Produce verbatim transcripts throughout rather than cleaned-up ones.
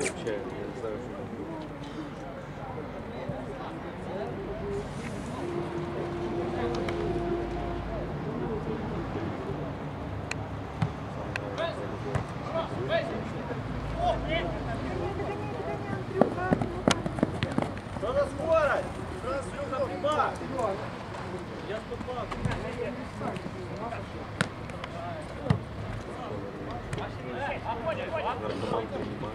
вообще, я не знаю, что там будет. Что за скорость? Трансфер прибавь! Я ступал. Наркоман принимает.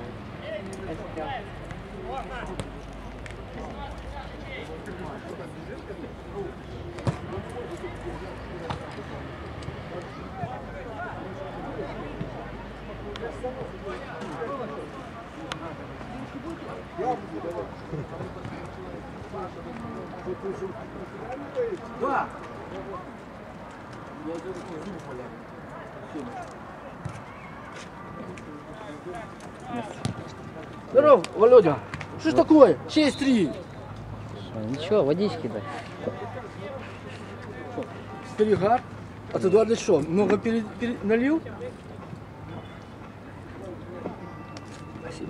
Да! Здоров, Володя. Что ж такое? шесть три. Ничего, водички да. Перегар. А ты Эдуард что, много пере, пере, налил? Спасибо.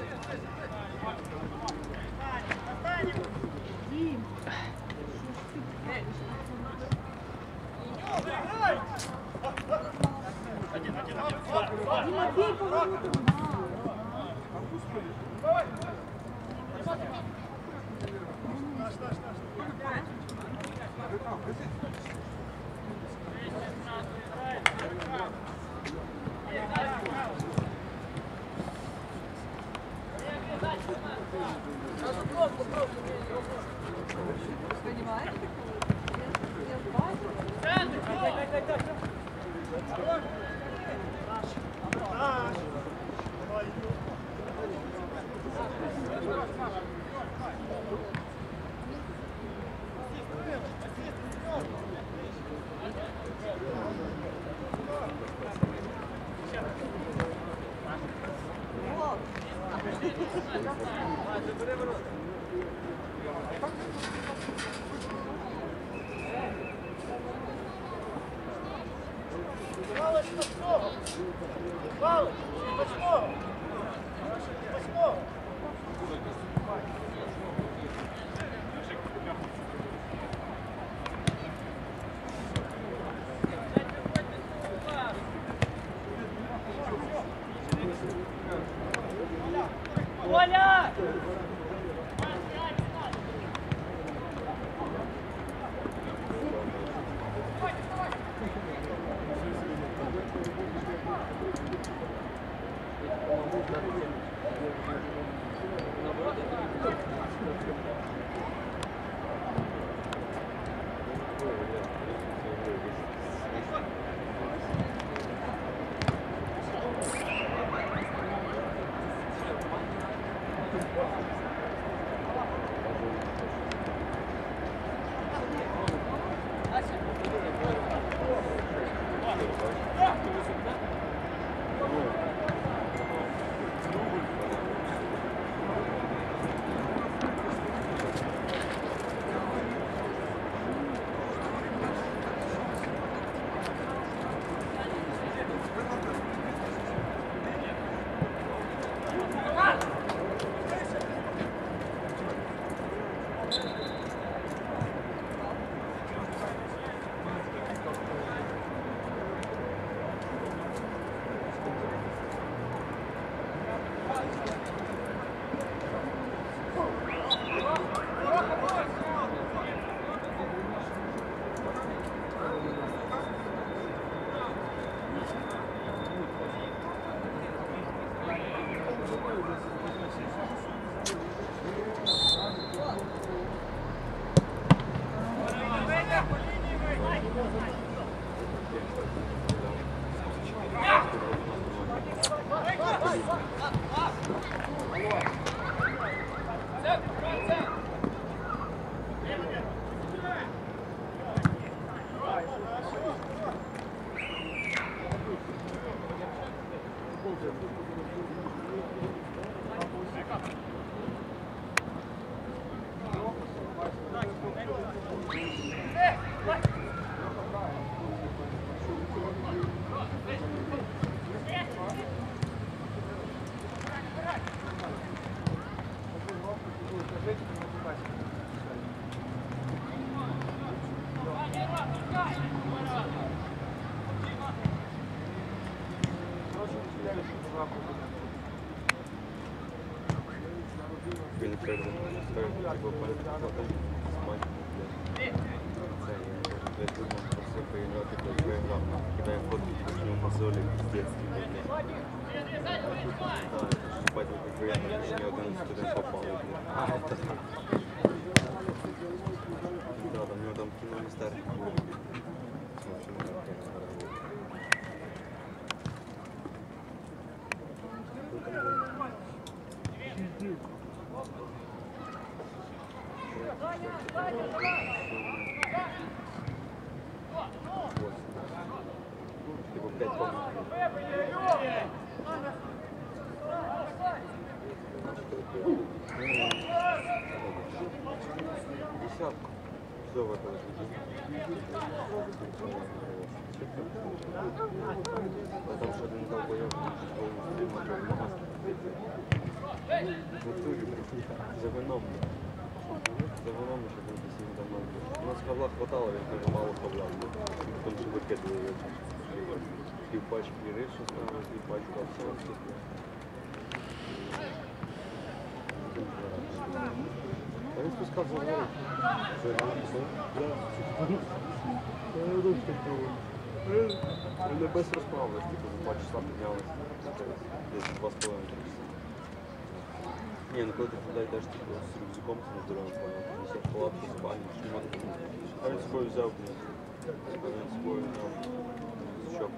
Оля! Когда ставят типа палец потом смать, блядь. Це, я думав, що все поіграти, то проіграв, кидає фотки, що у мозолі пиздец, типа, блядь. Да, ебать, вы как приятно, что ни один студент попал, блядь. А, это так. Да, там у него там кино не старый. Типа пять десятку. Все в этом потому что один долбоёб в итоге за вином. За вином еще будет сильно давно. У нас хабла хватало, ведь мы мало хабла. Потом же выкидывали пів пачки рису ставили, пів пачку абсолютно. А він спускав за гору. Вони без розправи, типу, за два часа піднялися. Десь два з половиною часа. Ні, ну коли ти туди йдеш, типу, з рюкзаком, це на здоров'я, понял, несеш палатку, спальню, що нема такого. А він з собою взяв, блядь. А він з собою взяв. Що?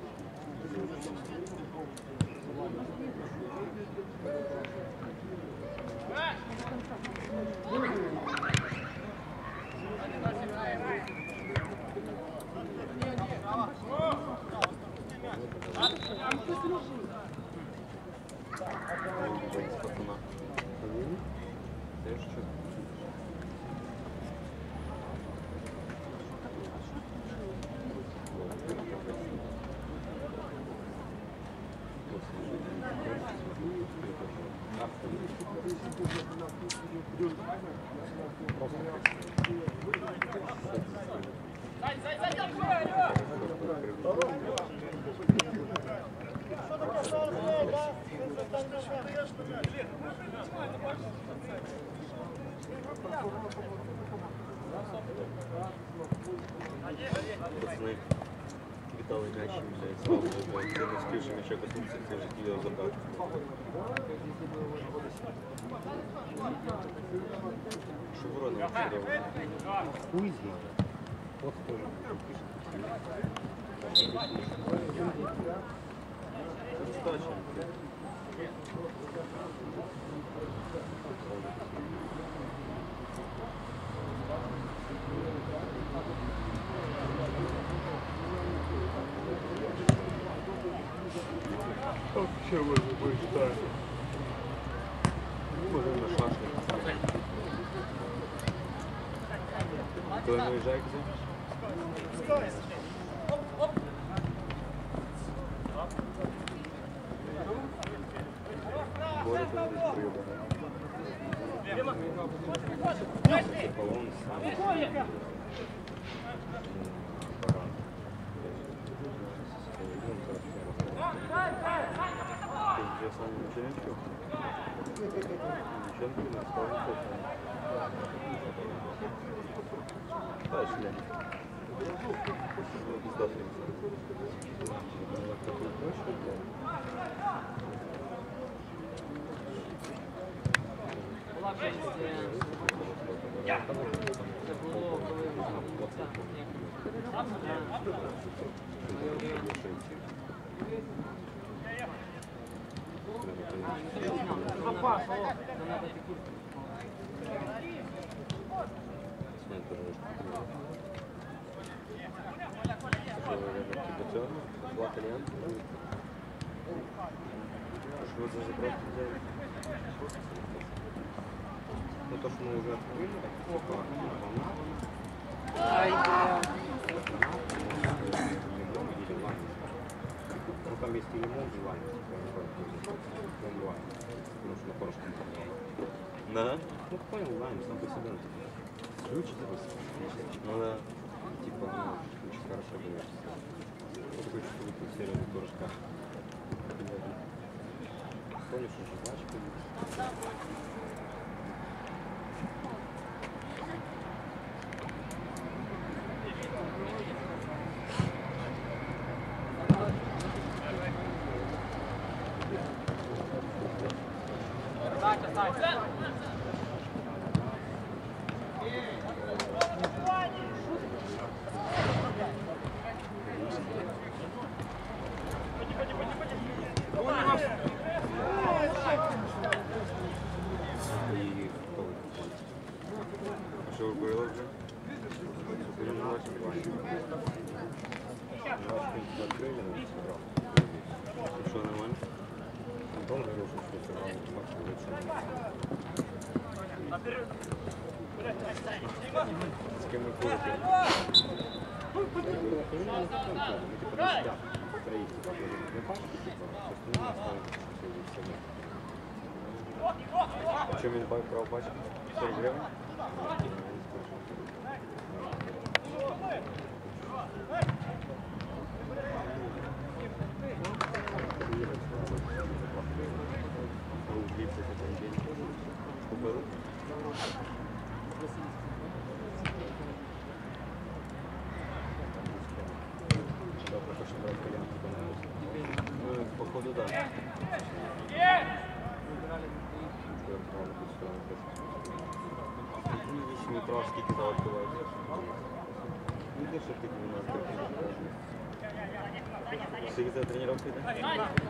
Боїться пацана. Теж що? Пацаны кидали м'ячі, блядь, слава Богу, це не співши м'яча коснувся, це вже кидав забрати. Що ворона відкидав? Хуй знає. От тоже. Достаточно. Вообще можно будет ставить. Можно на шашник. Кто не уезжает где? Боря тоже здесь приебанный. Полон сам. Я сам ничего ничего не осталось. Да, шлем. Пизда Что за запрос взяли? Ну то, что мы уже открыли, ну там есть и лимон, и лайм, потому что на порошке. Да? Ну понял, лайм сам по себе. Ключ ну да. Типа, ну, очень хорошо говоришь. Вот такой чувство выпил серию порошка. Помнишь, уже значит, І хто ви? А що ви курили вже? Супер, не бачив, бачив. Ваш пункт открыли, но не сыграл. И что, нормально? Антон говорил, что что сыграл, факт лучше. С кем вы курите? Мы типа на себя троих, типа, не пашки, типа, остальные оставим, что вы все. Что, Минбай брал пачку? сорок гривен? Купили? Добре, хочу брати кальян. Ну, походу, да. Метро скільки за відбувається? Видиш, що ти у нас такі. Скільки за тренування йде?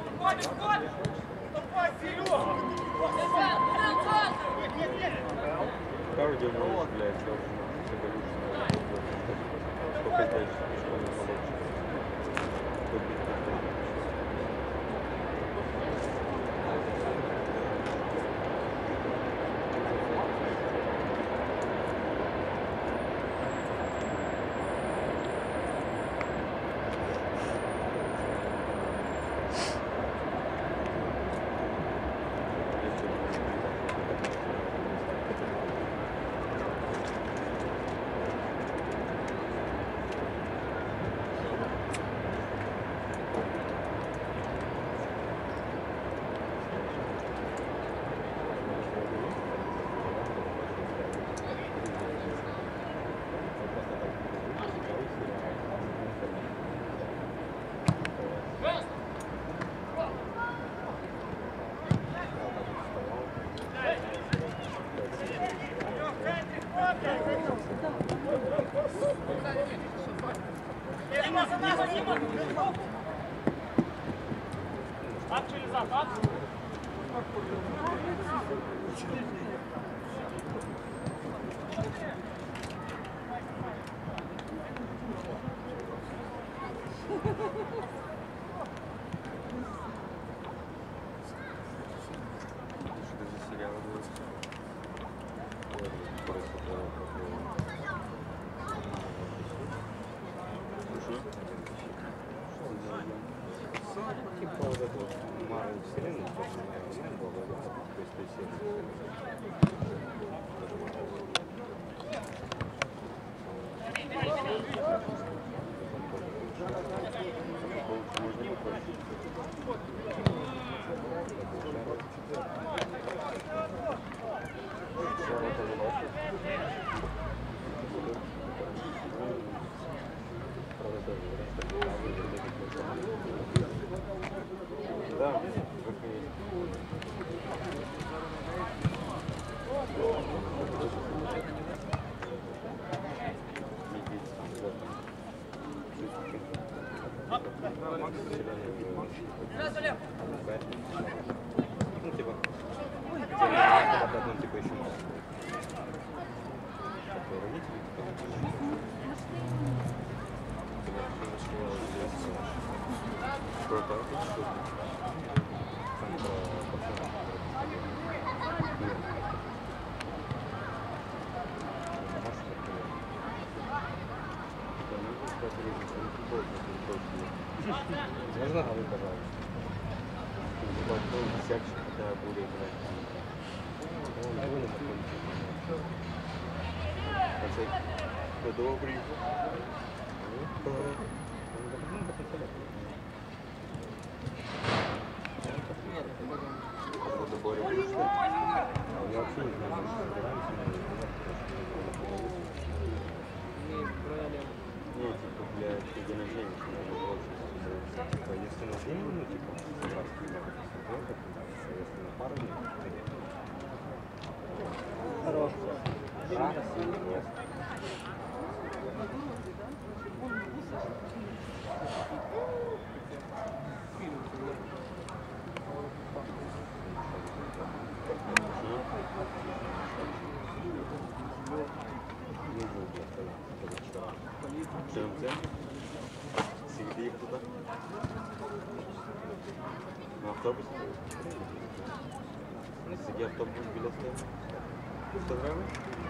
Кардіо може, блядь, це вже сколько здесь школьно получится. Up через зад, up. Что за сериал будет? Типа вот это вот Марвел вселенная, то, что я был, то есть, то есть, да, как и ну, типа, ну, типа, еще круто. Можно головы, пожалуйста? Большой десятчик, когда будет играть. Он довольно находится. Кто добрый. Походу Боря будет что? А я вообще не знаю, что играемся. Ну, типа, блядь, день рождения, что надо больше. Типа, если на день, ну, типа, раз в неделю, если на пару дней, автобус? Який автобус біля тебе? сто гривень?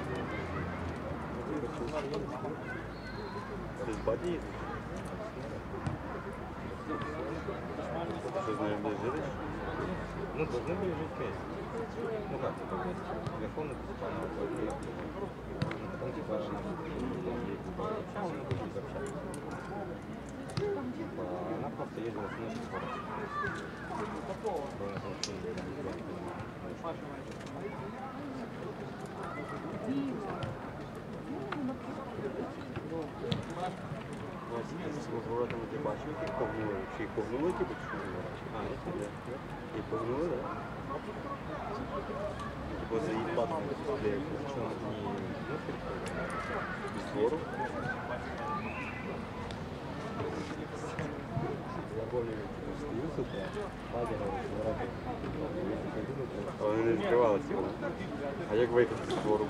Ти з баді їздиш? Что, знаешь, где жить? Ну, должны были жить вместе. Ну как, это вместе? Телефон написал, она приехала. Потом типа, она просто ездила с ней в город. З воротами ти бачив, як їх погнули? Чи їх погнули, типу, чи що? А, ні, це їх погнули, так? Типу, за їх патрон стріляють, що вони з двору. А вони не відкривалися його. А як виїхати з двору?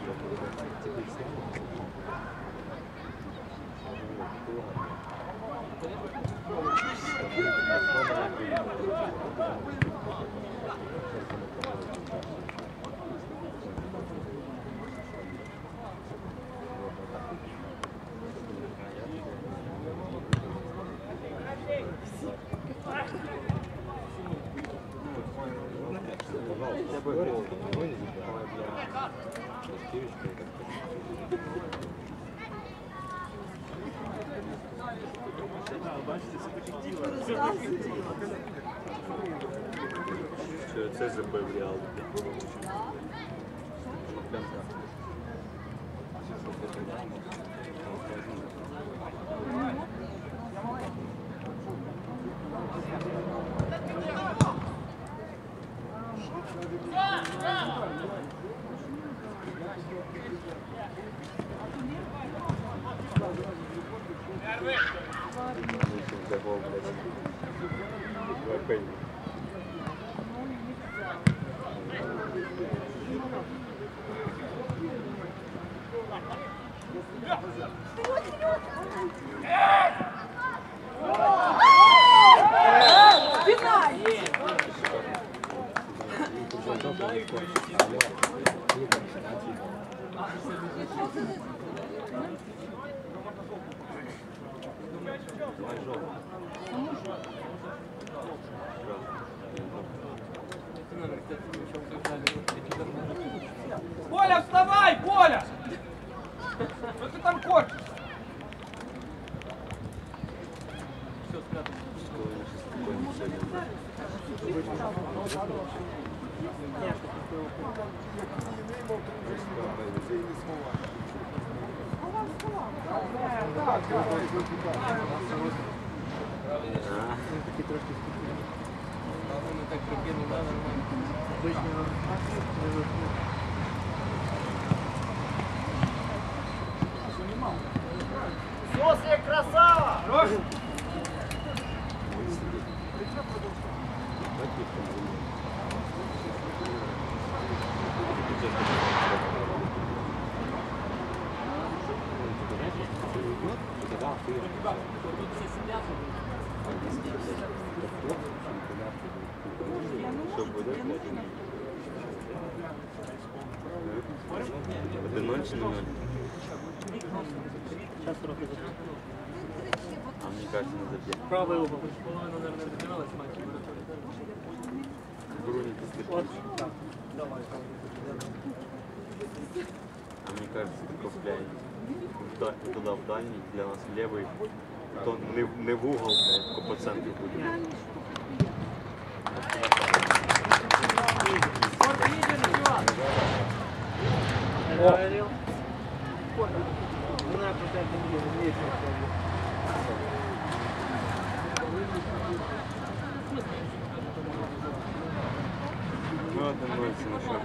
Що це забив реал? Поля, вставай, Поля! Что ты там корчишь? Такі трошки спокійні. Вони так прикинули, нормально. Обично Соси, красава! Хорош! Що буде? Один ноль чи не ноль? Сейчас трохи забив. А мені кажется, не заб'є. Правий угол. Половина, наверное, розігналась матч. Бруні після. От, так. Давай. А мне кажется, ты копляй туда в дальний, для нас левый, то не, не в угол, а по центру будет. Говорил. Ну, на последнем деле, Ну, это нравится на счет.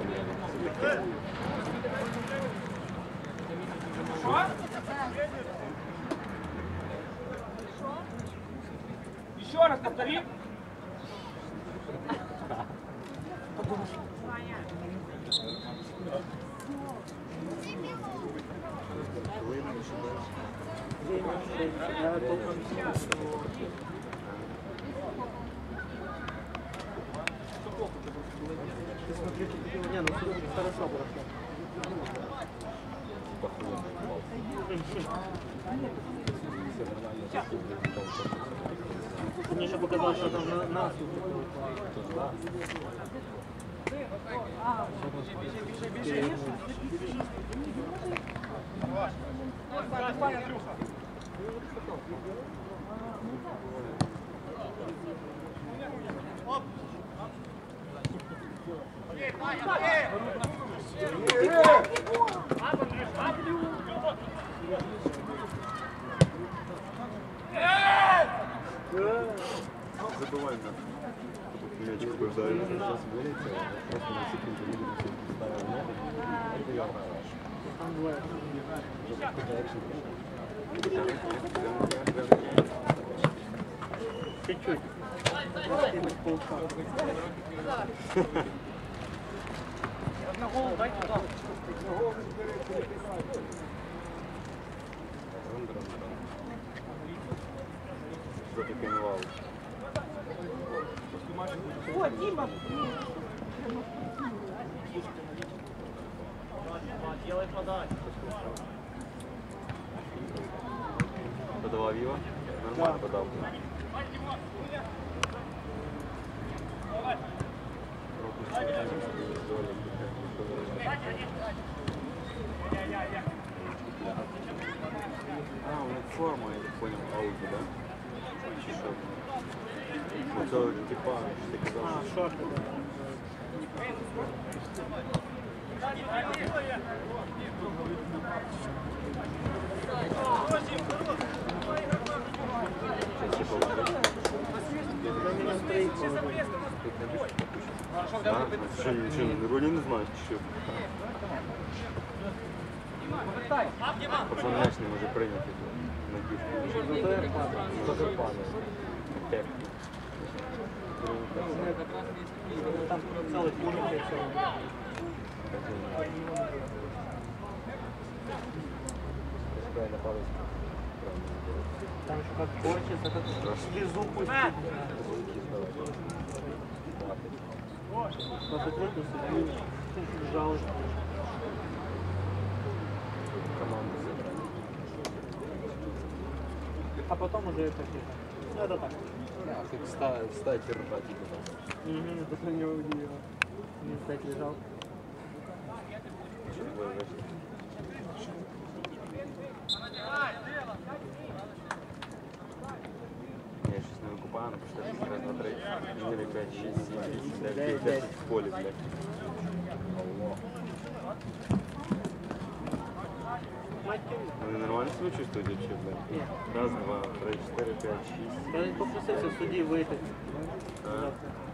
Еще раз повтори. смотри, ты видел, не, ну все хорошо прошло. Мне еще показалось, что там на нас. Забываем, да. Мячик ударил. Сейчас вылетел, просто на секунду видели, ставил ногу. Это я знаю. Там двое. Чуть-чуть. Что ты понимал? О, Дима! Делай подачу. Подавал его? Нормально подал. А, у них форма, я так понял, ауди, да? Чешок. Вот это типа, ты казал, А, что... шорты. Сейчас типа вот. Да? Что, ничего, рули не знаешь, что? Пацан мяч не може прийняти на дівку. Ну то як падає. Дуже падає. Так. Там целый пункт и все. Там еще как корчится, как слезу пустить. Посмотрите, судью. Жалко. Команда забрала. А потом уже это все. Ну это так. Как стать и ржать. Угу, это на него удивило. Не стать лежал. Я сейчас не выкупаю, но просто раз, два, три, четыре, пять, шесть, семь, девять, десять в поле, блядь. Алло. Вы нормально себя чувствуете вообще, блядь? Нет. Раз, два, три, четыре, пять, шесть. Я не попросился судьи выехать. А?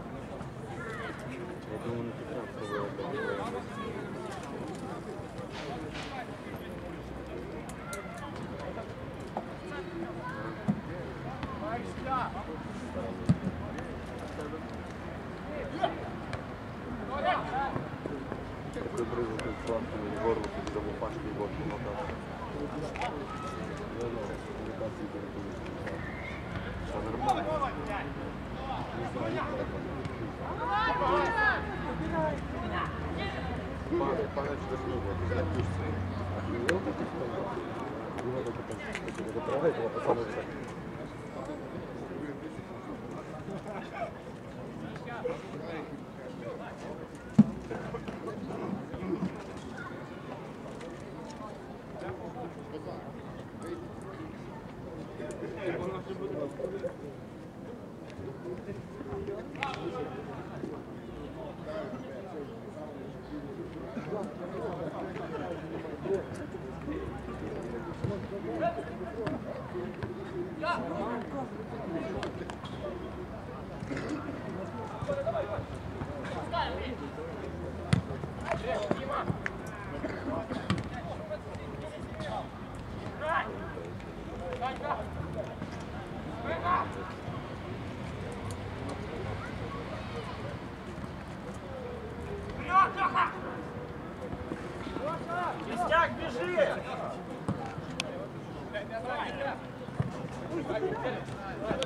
Я думаю, на Петра пробовал. Такой брызг тут сладкий горло, когда лупашки и водки мотаться. Ну, ну, коммуникации перепутали. Что, нормально? Не знаю, не Падать, падать, что книга, это запишется. Охуел ты что? Его только так, это правильно, это пацаны так. Кистяк, бежи!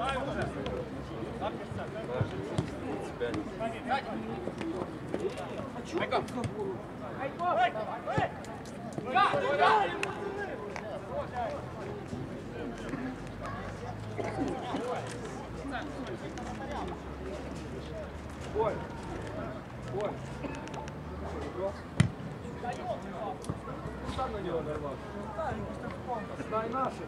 тридцать пять. Боль. Боль. Сам на него нарвался. Дай наши.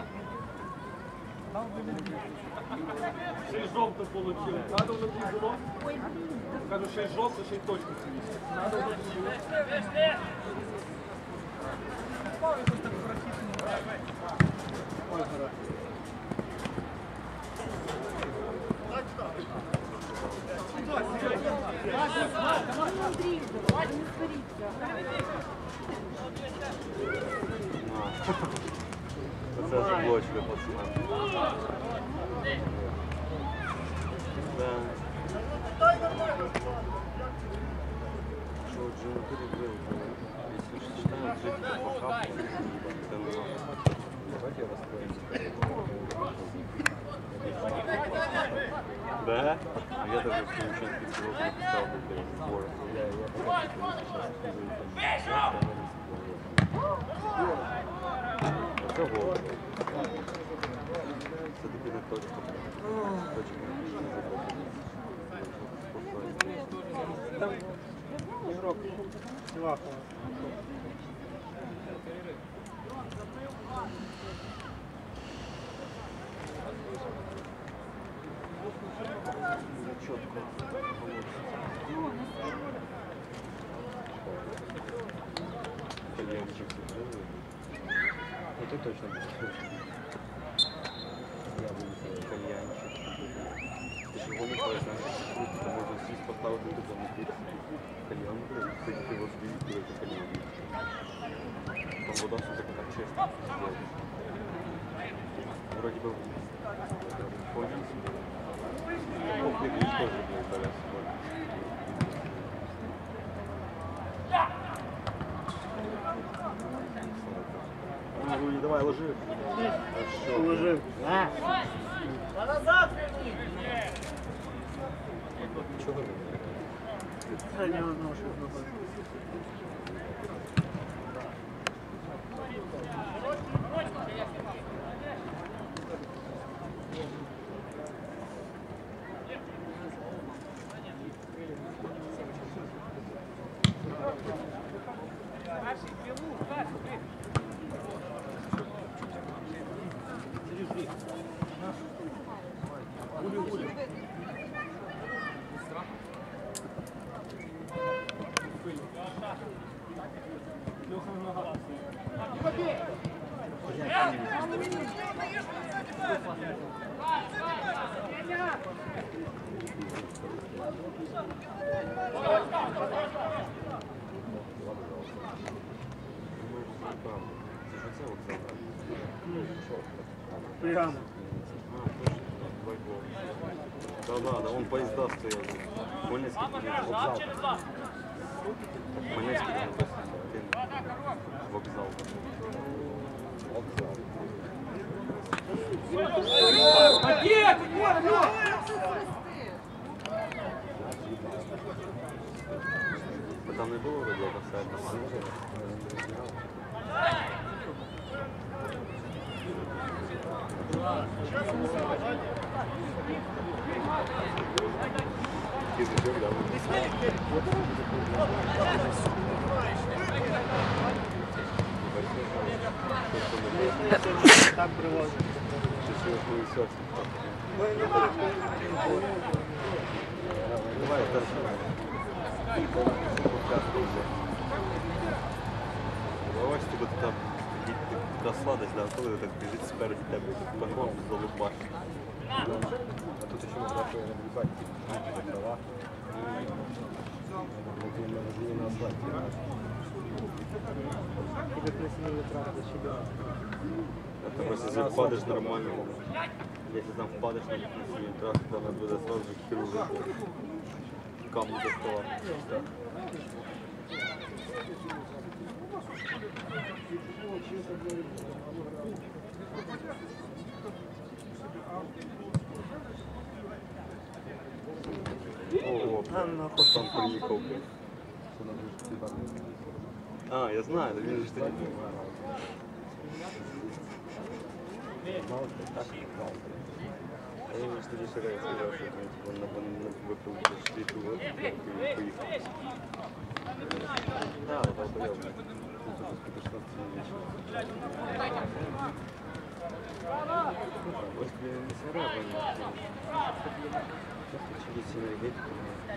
Шесть жовтих получил. Надо внутрі було. Кажу, шесть жовтих, шесть точно. Надо внутрі було. Ой, гора. Оце заблочили, пацани. Да. Що, Джина перебил? Если читаем, жить по хапу. Давайте расстроимся. Да? А я даже в Киевчанке всего написал перед сбором. Я, я это гол. Все-таки на точку. Точку не Там игрок Силахова. четко. Кальянчик закрыл. Ну ты точно будешь. Я буду кальянчик. Ты же его не знаешь, что можно съесть поставить на таком месте. Кальян, кстати, его сбить, это кальян. Там вода все так честно. Вроде бы понял себе. Комплекс тоже был порядок. Ну, давай, ложи. Хорошо. Ложи. А назад верни! Чего вы? Да, не одного шагнуть. Прямо. Да, да, да, он поезда стоял. Хмельницкий вокзал. Хмельницкий там написано. Вокзал. Вокзал. Отец! Вот, вот! Там не було вроді як офсайд. Так привозить. Давай, это Давай, щоб там така сладость, да, коли так біжить спереді тебе, патрон залупаш. А тут ще можна не вліпати, на права. Не на асфальті. Тебе красивый правда себя. Это просто если впадешь нормально. Если там впадешь на красивый трасс, то надо будет сразу же хирурга камни доставать. Ого, А, нахуй. там приїхав. А, я знаю, но він же тоді не а я мені ж тоді ще раз сказав, що вони випили світу воду і поїхали. Так, так, так. Ось для місцера вони. Просто через енергетику.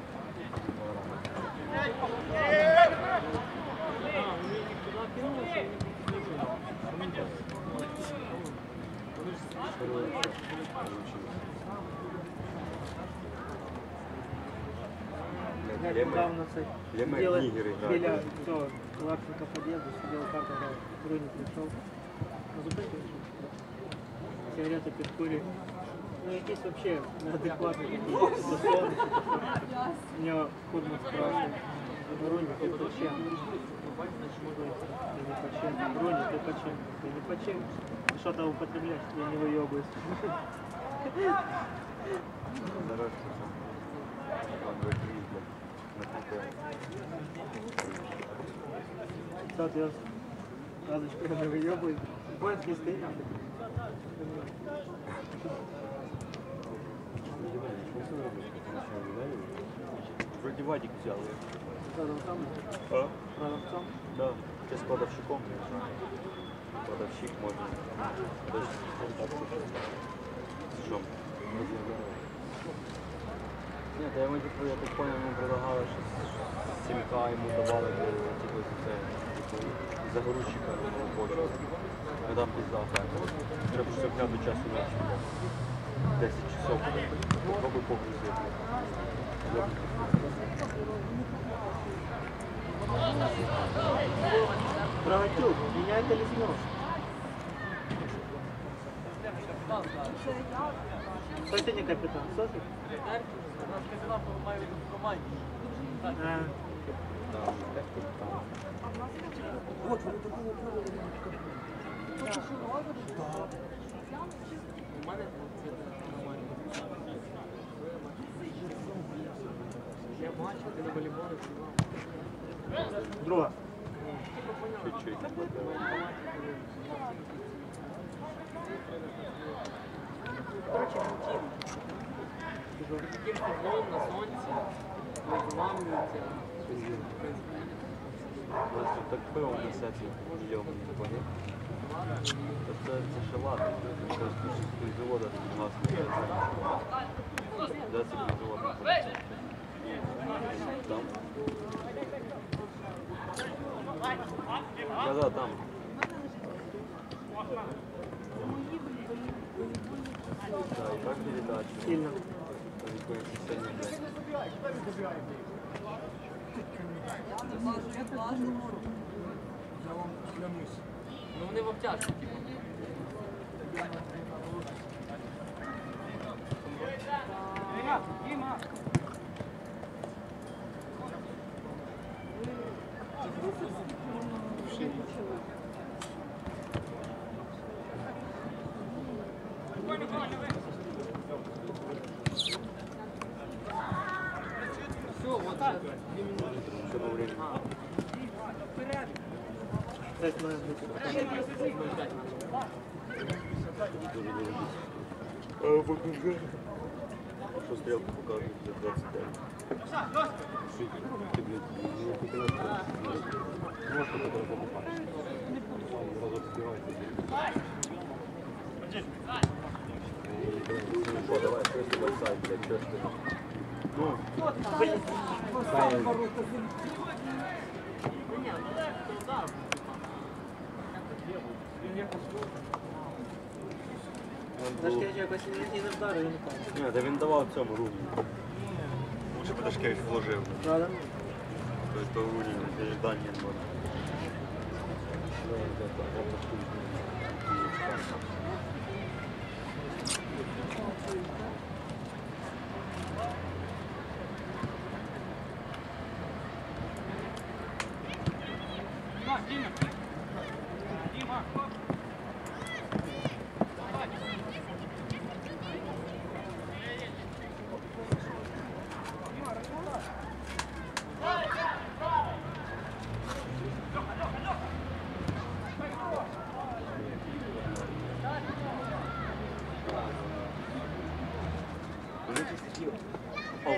Я недавно це Лема сиділи книгери біля грають. цього Лапченка під'їзду, сиділи карта грав, Бруні прийшов. На зупинку сигарети підкурює. Ну якийсь взагалі неадекватний такий засони. У нього Курман спрашиває, Бруні, ти по чим? Я не по чим. Бруні, ти по чим? Я не по чим. Що там употребляешь? Я не выебаюсь. Зараз Соответственно, сказочка не выебаюсь. Поезд не стоит. Вроде Вадик взял. Продавцом? А? Продавцом? Да. Ты с кладовщиком, не знаю. Кладовщик можно. Что? Нет, я ему, типу, я так понял, ему предлагали, що сімка йому давали, типу, це, типу, за грузчика на робочу. Я дам пізда, так. Треба ж сьогодні до часу ночі. десять часов. Попробуй погрузити. Правотюк, меня это леснул. Кто сегодня капитан? Софи? А. Друга. Чуть-чуть. Короче, рутин. Таким футболом на сонці, вламлюються. У нас тут так пиво несеться, йоманий, не поняв? Та Це, це ще ладно, це з завода у нас не Де це завод знаходиться? Там? Да-да, там. Да, и как передача? Сильно. Там никакой системы нет. Ну вони в обтяжку, типу. Все, вот сейчас две минуты. Все по времени. Пять минут будет. Тоже должен быть. Что стрелка показывает за двадцать пять? Ты, блядь, не потерял. Можешь по-другому попасть. Сразу разбивается. Ну что, давай, просто бросай, блядь, что ж ты? Ну, Дашкевич якось і не вдарив, я не пам'ятаю. ні, та він давав цьому Руні. Лучше б Дашкевич вложив. Правда? Тобто Руні не ждання не може.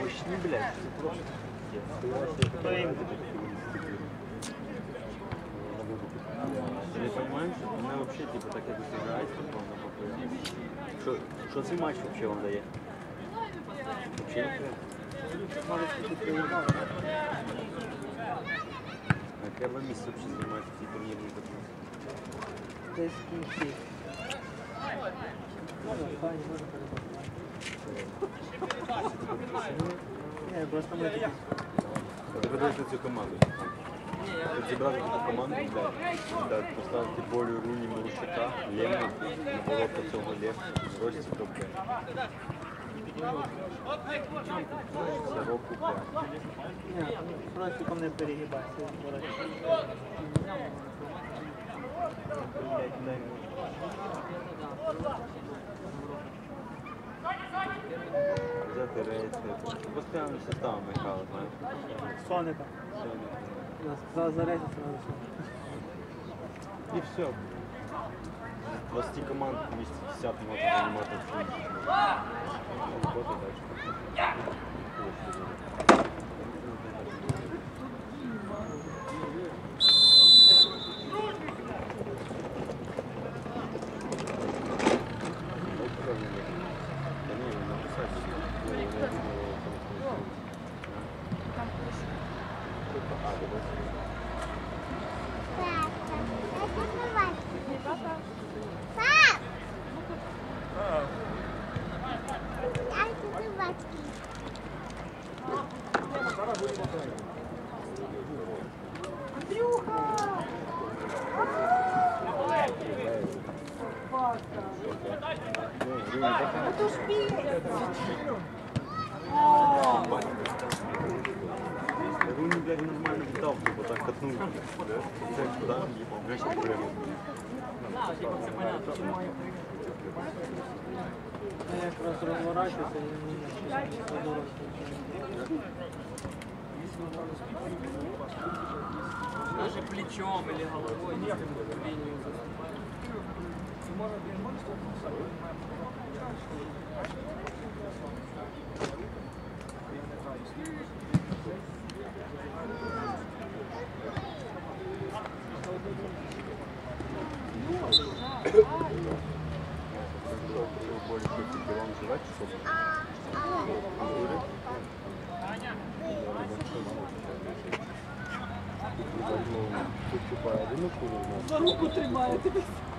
Почни, блядь, це просто пиздец. Ти розумієш, що мене взагалі, типу, так як грають, типу, на попри. Що, що цей матч взагалі вам дає? Взагалі ніхто? Може, ти приїжджав. На перше місце взагалі займається цей турнірний таблиці. Десь в кінці. Може, файні, може перебувати. Ні, просто ми такі. Ти подивишся цю команду. От зібрати таку команду, блядь, да, поставити Болю, Руні, Марущака, Лему, Володка цього Лев, Ростіков, блядь. Сороку, блядь. Ні, просто не перегибайся. Блядь, дай мені. Взяти рейс, постійно составами грали, знаєш. Соника. За, за рейсом сразу все. І все. двадцять команд двісті п'ятдесят може займати всю. Робота далі. Руни, блядь, нормально віддав, бо так катнув. Це куди він їбав, блядь, ще прямо. Я якраз розворачуюся і мені подорож. Даже плечом или головой не линию заступать. Более шестьдесят вам жрать, чтобы... За руку тримає тебе.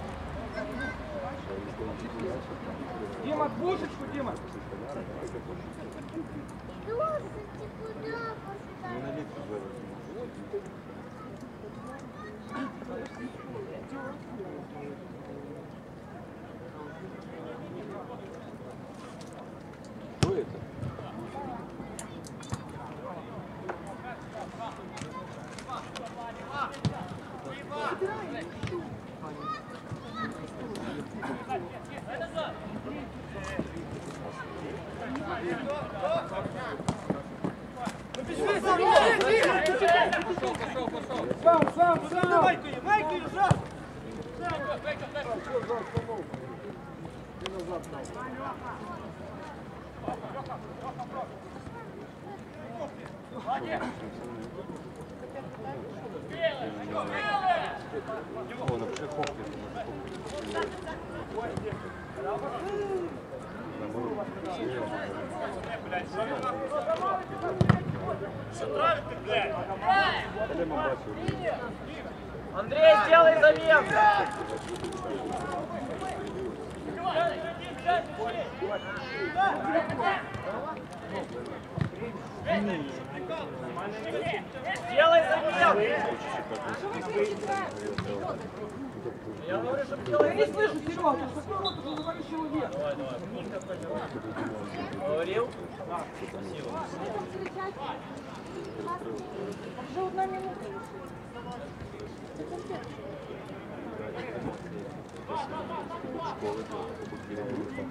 Дима, кошечку, Дима. Ну, на литр вырос. Что это? Сам, сам, сам. Майку, майку, сам. О, напиши хопки. Андрей, сделай замен! Сделай замен! Я говорю, что делай. Я не слышу, Серега, ты что такой рот, уже говоришь человек. Давай, давай. Говорил? Да. Спасибо. Уже одна минута. Школи, побудили.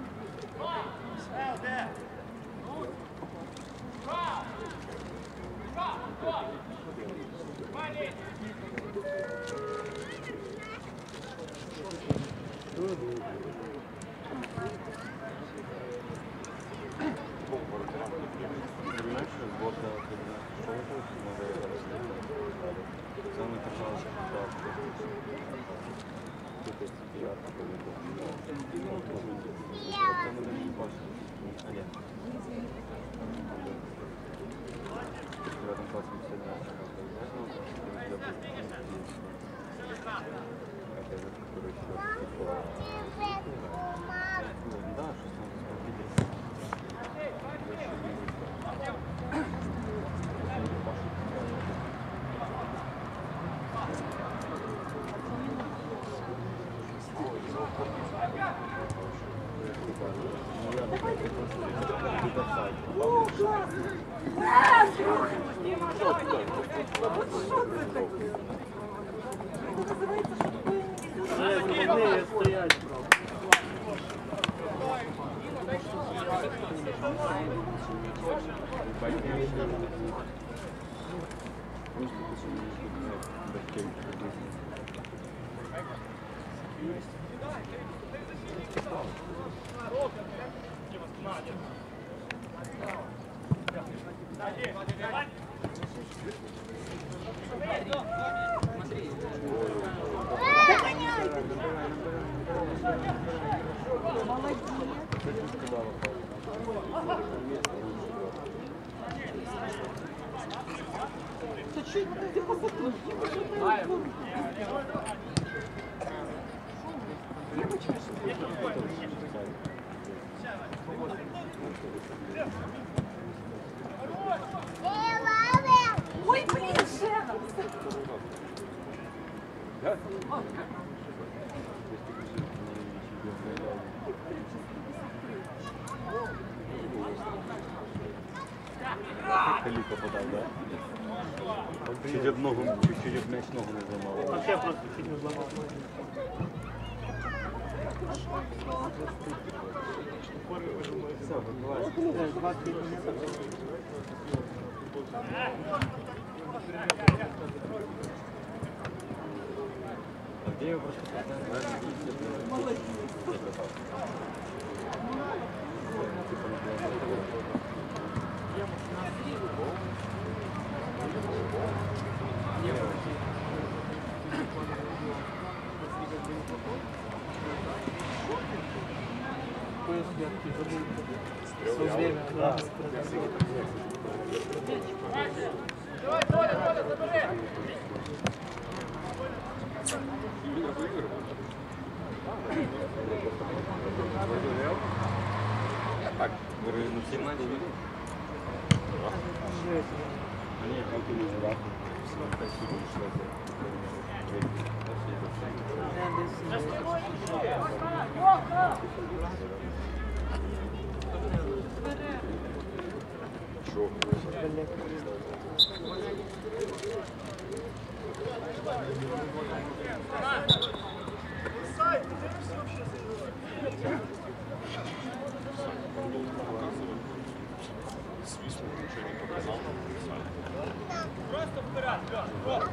Вони стоять, правда. Чуть-чуть ты высоту. Ой, блин, Шена! Халіфа подав, да? Чуть об ногу, чуть об м'яч ногу не зламав. Вообще просто чуть не взломал. Все, вибивай. двадцать минут. А де його просто молодець. Поезд яркий, забыл. Все время, да. Так, ви на всі матчі? А ні, а ти не збирав. Спасибо, що Що? Просто вперед, Лёш.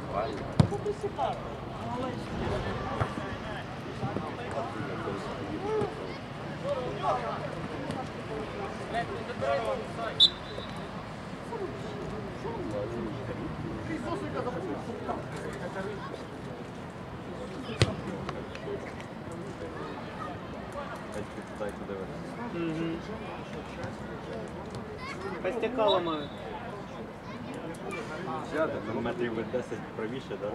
Угу. Костяка ломают. На метрів ви десять правіше, так?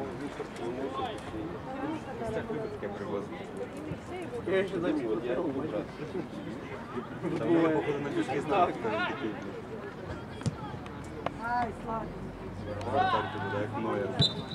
Це любить таке привозити. Я еще забил. Там я, походу, на фішки знав, хто він такий. Ай, Слава. Так буде, як Ноя.